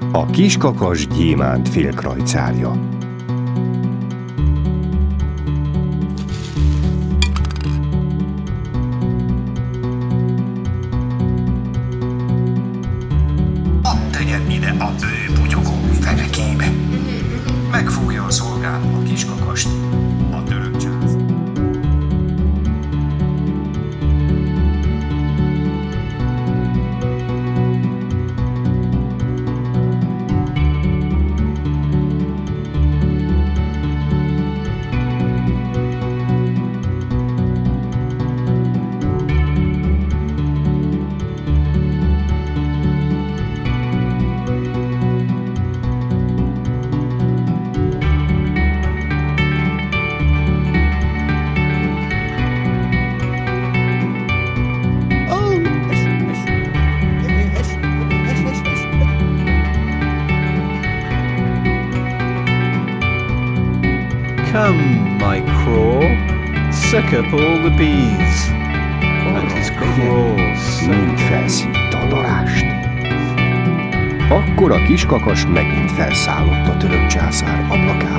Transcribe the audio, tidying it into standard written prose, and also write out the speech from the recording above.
A kiskakas gyémánt félkrajcárja. Add tegyen ide a bugyogó fenekébe. Megfújja a szolgáló a kiskakast, a török csász. Come, my craw, suck up all the bees. And his craw Mind felszívta a darást. Akkor a kiskakas megint felszállott a török császár ablakába.